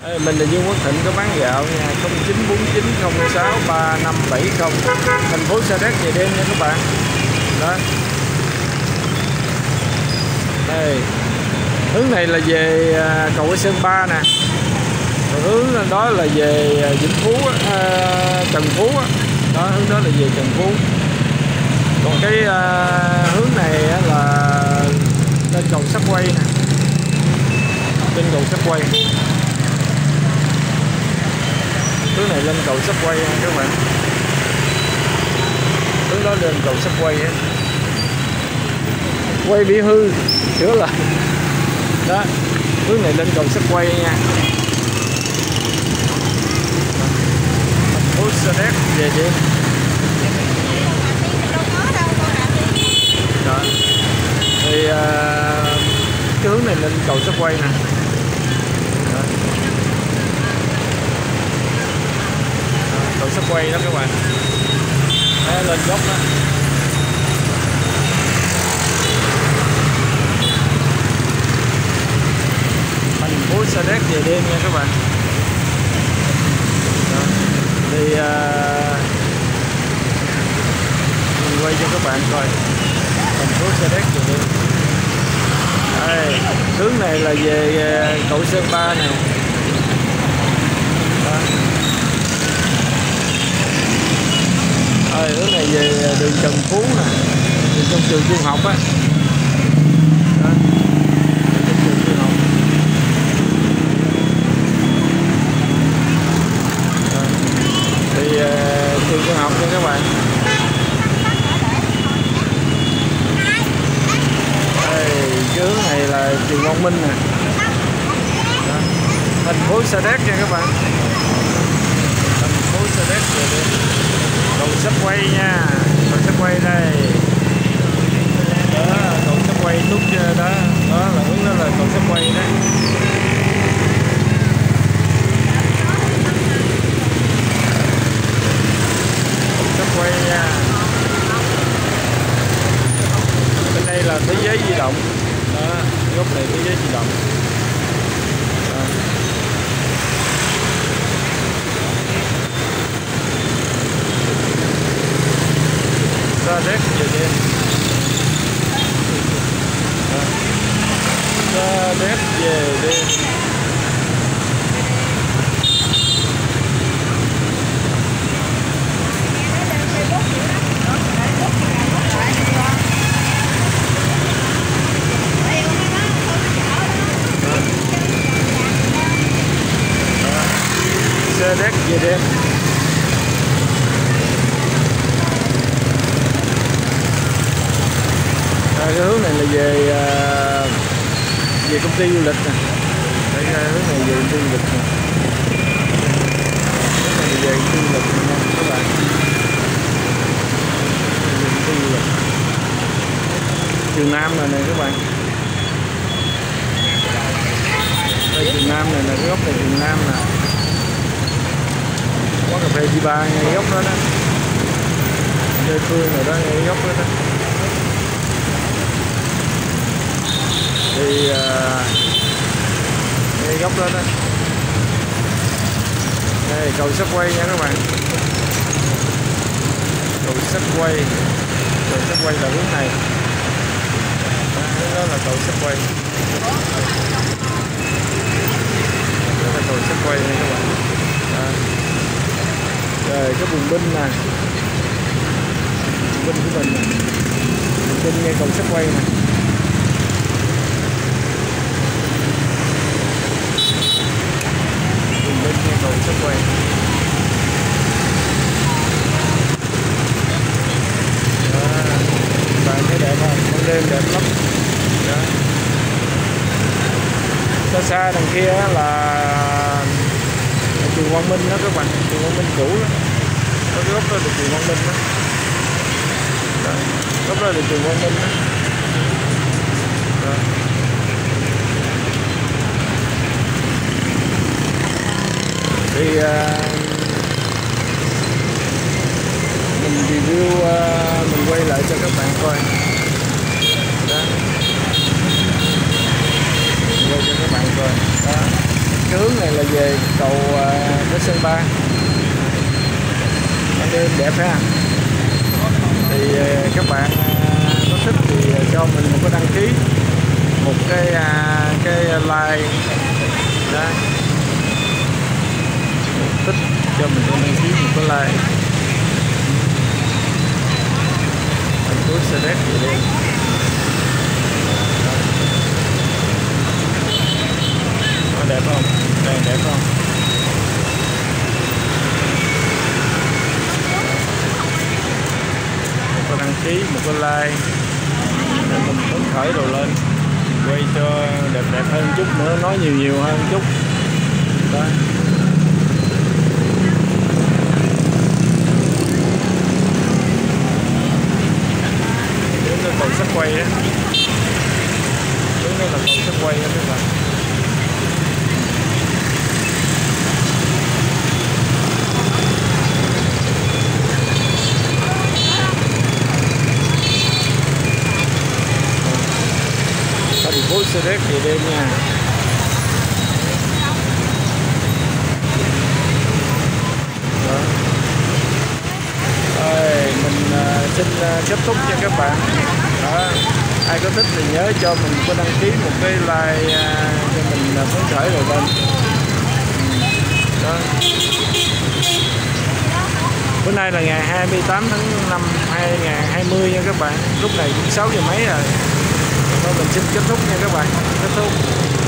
Mình là Dương Quốc Thịnh, có bán gạo nha, 0949063570, thành phố Sa Đéc về đêm nha các bạn. Đó. Đây. Hướng này là về cầu Cái Sơn Ba nè. Còn hướng đó là về Vĩnh Phú, Trần Phú á. Đó, hướng đó là về Trần Phú. Còn cái hướng này là lên cầu Sắp Quay nè. Trên cầu Sắp Quay. Hướng này lên cầu Sắp Quay nha các bạn. Hướng đó lên cầu Sắp Quay á. Quay bị hư, sửa lại. Đó, hướng này lên cầu Sắp Quay nha. Thành phố Sa Đéc về đêm. Đó. Thì cái hướng này lên cầu Sắp Quay nè. Đó. Cầu Sắp Quay đó các bạn. Đó, lên góc đó. Thành phố Sa Đéc về đêm nha các bạn. Đó. Thì mình quay cho các bạn coi thành phố Sa Đéc về đêm. Đây, hướng này là về cầu Sơn Ba nè. Đó. Hướng này về đường Trần Phú nè, đường trong trường trung học á. Đó. Trong trường trung học. Đó. Thì trường trung học nha các bạn. Đây, cái hướng này là trường Quang Minh nè. Đó. Thành phố Sa Đéc nha các bạn. Thành phố Sa Đéc về đây. Cầu Sắp Quay nha, cầu Sắp Quay đây. Đó, cầu Sắp Quay nút đó, đó là hướng đó là cầu Sắp Quay đấy. Cầu Sắp Quay nha. Bên đây là thế giới di động. Đó, góc này thế giới di động. Đó. Sa Đéc về đêm. Sa Đéc về đêm. Sa Đéc về đêm. Cái hướng này là về công ty du lịch nè. Đây, hướng này về công ty du lịch nè. Hướng này về công ty du lịch nè các bạn. Về công ty du lịch. Trường Nam này nè các bạn. Đây Trường Nam này nè, cái góc này Trường Nam nè. Quán cà phê G3 ngay góc đó đó. Đây Phương rồi đó ngay góc đó đó. Thì ngay góc đó đó. Đây cầu Sắp Quay nha các bạn. Cầu Sắp Quay. Cầu Sắp Quay là hướng này. Đó là cầu Sắp Quay. Đó là cầu Sắp Quay nha các bạn. Đó. Rồi cái bùng binh nè. Bùng binh của mình nè. Bùng binh ngay cầu Sắp Quay nè. Lên nghe cầu Sắp Quay. Bạn thấy đẹp không? Ban đêm đẹp lắm. Đó. Xa xa đằng kia là trường Quang Minh đó các bạn, trường Quang Minh cũ đó. Có cái góc đó là trường Quang Minh đó. Đó. Góc đó là trường Quang Minh đó. Đó. Thì mình review, mình quay lại cho các bạn coi. Đó. Quay cho các bạn coi. Đó. cái hướng này là về cầu cái Sơn Ba. Ban đêm đẹp ha. Thì các bạn có thích thì cho mình một cái đăng ký, một cái like đó. Thích cho mình đăng ký một cái like. Thành phố Sa Đéc vậy đi. Nó đẹp không? Đây đẹp không? Một cái đăng ký, một cái like để mình phấn khởi rồi lên quay cho đẹp đẹp hơn chút nữa, nói nhiều hơn chút đó. Đó là cầu sắt quay đó. Đó là cầu sắt quay đó các bạn. Thành phố Sa Đéc về đêm nha. Đó. Rồi mình xin kết thúc cho các bạn. Đó. Ai có thích thì nhớ cho mình có đăng ký, một cái like cho mình phấn khởi rồi lên. Đó. Bữa nay là ngày 28 tháng 5 2020 nha các bạn. Lúc này cũng 6 giờ mấy rồi. Thôi mình xin kết thúc nha các bạn. Kết thúc.